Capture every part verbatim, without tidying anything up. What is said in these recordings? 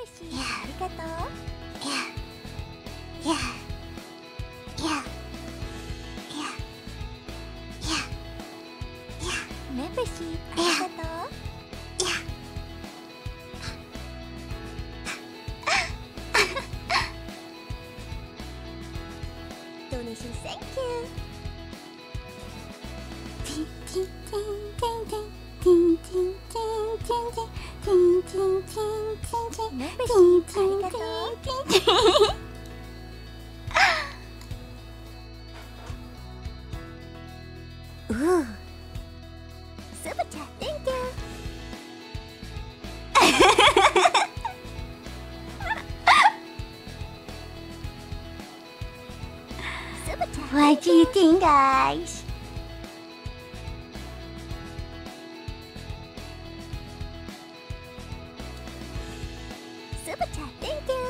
Yeah. Yeah. Yeah. Yeah. Yeah. Yeah. Yeah. Membership. Yeah. Yeah. Donation, thank you. Ting ting ting ting ting ting ting ting ting ting ting ting ting ting Membership. ting Arigato. ting ting ting. Ooh. Super chat, thank you. Super chat. What do you think, guys? Super chat, thank you.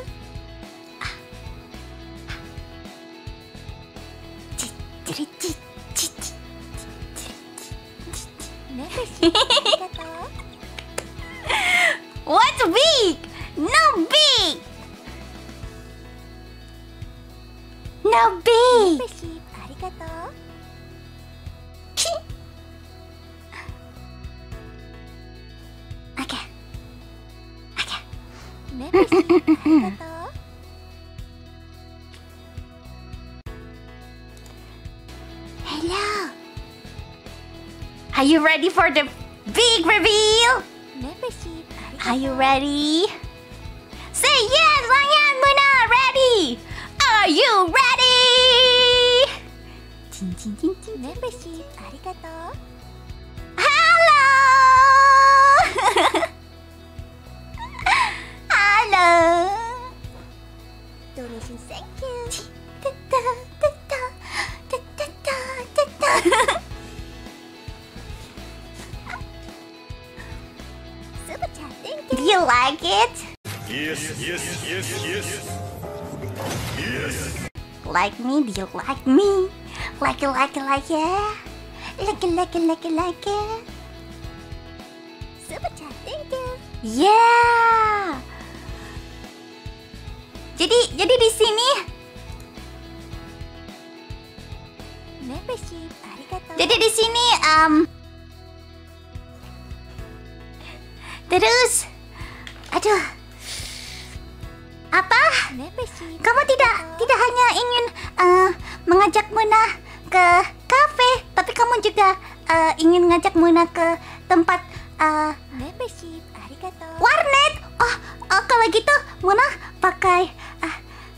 Membership. Arigato. What's big? No big. No big. Membership. Arigato. Okay. Okay. Membership. Arigato. Hello. Are you ready for the big reveal? Membership. Arigato. Are you ready? Say yes, Ryan Muna, ready? Are you ready? Ting, ting, ting, ting. Membership. Arigato. Hello. Hello. Donation, thank you. Da, da, da, da, da, da, da, da, da. Super chat, thank Do you. you like it? Yes, yes, yes, yes. Yes. Like me? Do you like me? Like it, like it, like it. Like it, like it, like it, like it. Super chat, thank you. Yeah. Jadi, jadi di sini, Membership. Arigato. jadi di sini, um, terus, aduh, apa? Membership. Kamu tidak, tidak hanya ingin uh, mengajak Muna ke kafe, tapi kamu juga uh, ingin ngajak Muna ke tempat uh, Membership. Arigato. warnet. Oh, oh kalau gitu Muna pakai uh,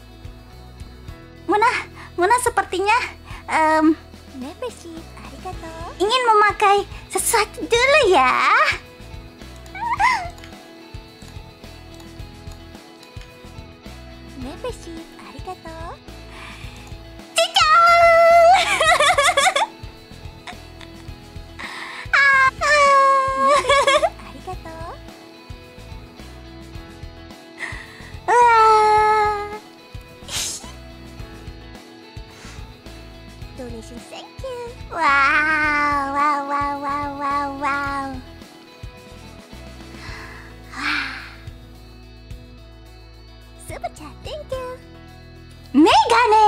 Muna Muna sepertinya um, Membership. Arigato. ingin memakai sesuatu dulu ya. Membership. Arigato. Cicang. Ah, ah. Arigato. Wah. Donation, thank you. Wow, wow, wow, wow, wow, wow. Super chat, thank you. Megane.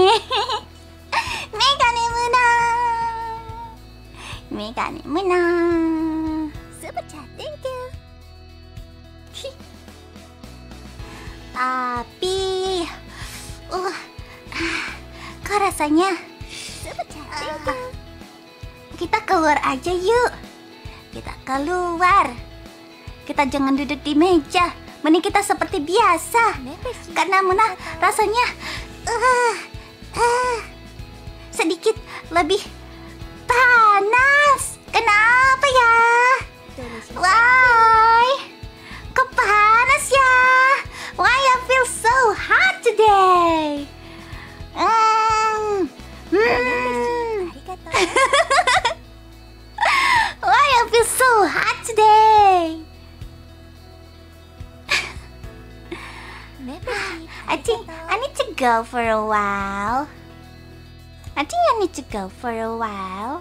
Megane Muna. Megane Muna. Super chat, thank you. Tapi, uh, kok rasanya Super chat, thank you. kita keluar aja yuk. Kita keluar. Kita jangan duduk di meja. Mending kita seperti biasa. Membership. Karena Muna Arigato. rasanya uh, uh, sedikit lebih panas. Kenapa ya? Donation, Why? Kok panas ya? Why I feel so hot today? Mm. Mm. Arigato. Why I feel so hot today? Membership. I think I need to go for a while. I think I need to go for a while.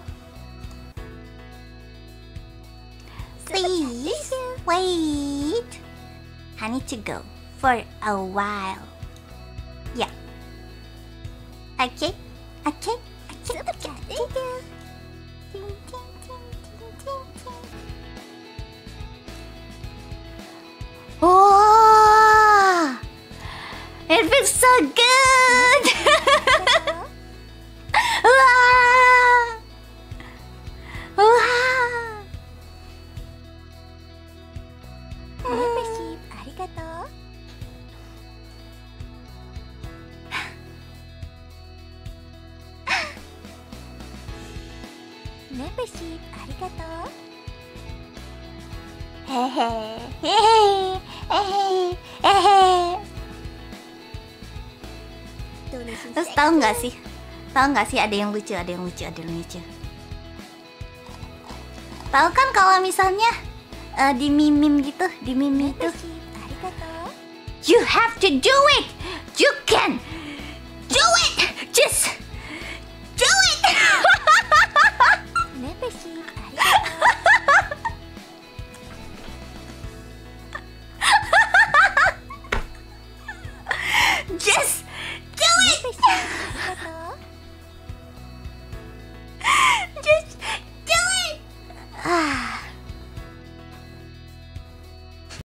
Please wait. I need to go. for a while. Ya. Oke, oke, oke. Super chat, thank you. Ting, ting, ting, ting, ting, ting. Oh, it feels so good. Wah, wah. Membership, arigato. Membership, arigato. Hehe, hehe, hehe, hehe. Donation Terus tahu nggak sih? Tahu nggak sih ada yang lucu, ada yang lucu, ada yang lucu. Tahu kan kalau misalnya eh, di meme gitu, di meme itu, Membership, arigato. you have to do it, you can do it, just